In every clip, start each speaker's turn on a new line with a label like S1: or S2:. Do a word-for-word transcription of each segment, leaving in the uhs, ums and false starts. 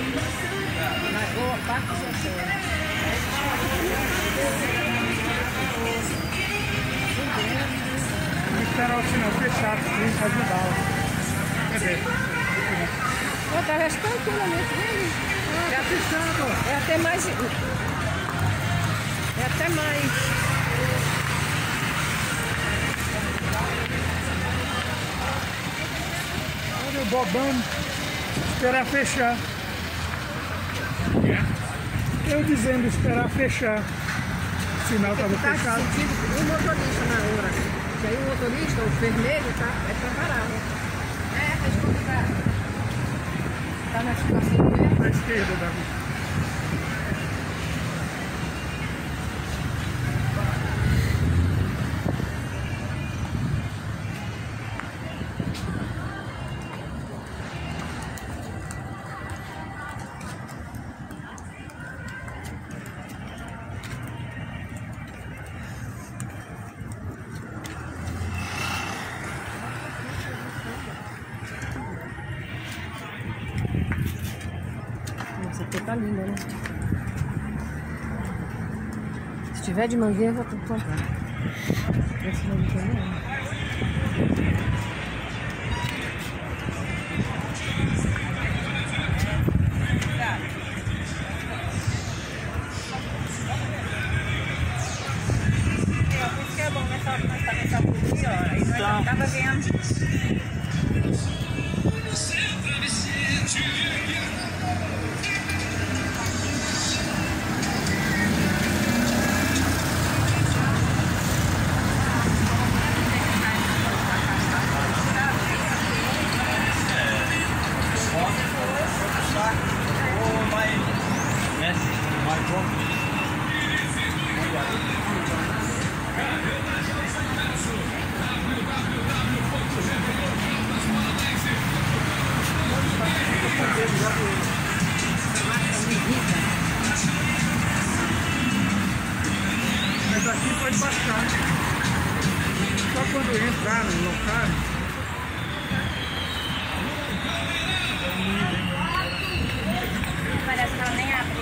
S1: Na boa parte do setor.
S2: Tem que esperar o sinal fechado para ajudá-la. Cadê?
S1: Eu atravesso tranquilamente, vendo?
S2: Tá fechado.
S1: É até mais... É até mais...
S2: Olha o bobão. Esperar fechar. Eu dizendo esperar fechar. O sinal estava
S1: Tá
S2: fechado.
S1: sentindo o motorista na hora. Que aí o motorista, o vermelho, tá, é pra parar, né? É, tá desconfigurado. Tá na situação dele.
S2: À esquerda, Davi.
S1: Essa aqui tá linda, né? Se tiver de mangueira, eu vou ter que comprar. Esse não tem nenhum.
S3: Por isso que é bom nessa, nessa, nessa polícia, aí nós já tava vendo.
S2: Mas aqui pode baixar. Só quando entrar no local.
S3: Parece que ela nem abre.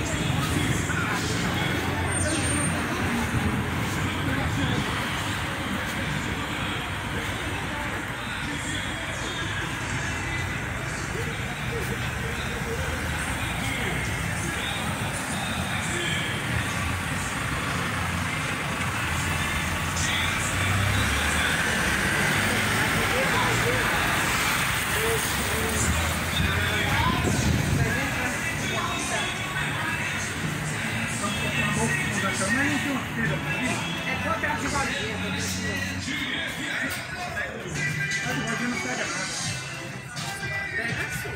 S1: É cooperativa.
S2: Não pega nada.
S1: Pega sim,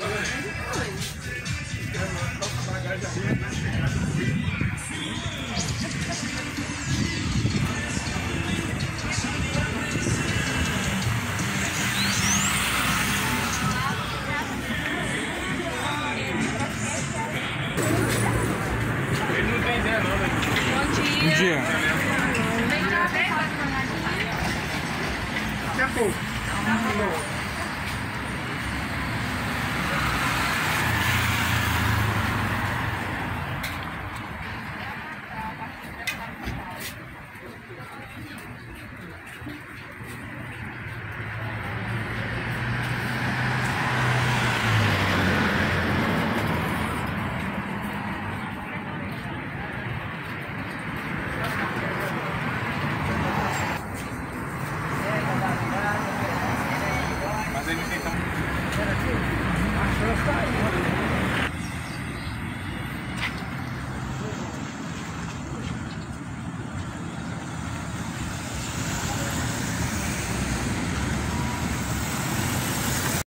S2: Bom dia. Daqui a pouco. Mas ele tem que...